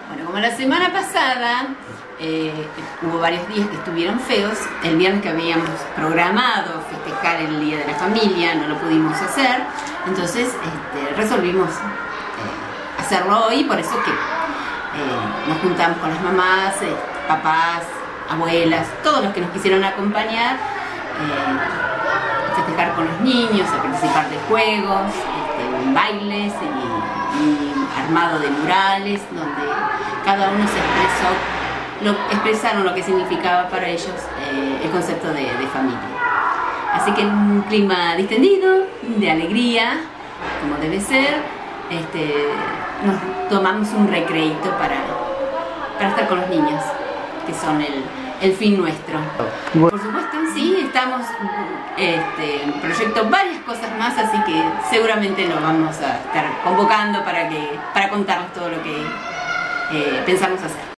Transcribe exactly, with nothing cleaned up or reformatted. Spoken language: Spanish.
Bueno, como la semana pasada eh, hubo varios días que estuvieron feos, el viernes que habíamos programado festejar el Día de la Familia no lo pudimos hacer, entonces este, resolvimos eh, hacerlo hoy, por eso que eh, nos juntamos con las mamás, eh, papás, abuelas, todos los que nos quisieron acompañar, eh, a festejar con los niños, a participar de juegos, este, bailes y, y armado de murales, donde cada uno se expresó, lo, expresaron lo que significaba para ellos eh, el concepto de, de familia. Así que en un clima distendido, de alegría, como debe ser, este, nos tomamos un recreito para, para estar con los niños, que son el, el fin nuestro. Por supuesto, sí, estamos este, en proyecto varias cosas más, así que seguramente lo vamos a estar convocando para, que, para contarles todo lo que eh, pensamos hacer.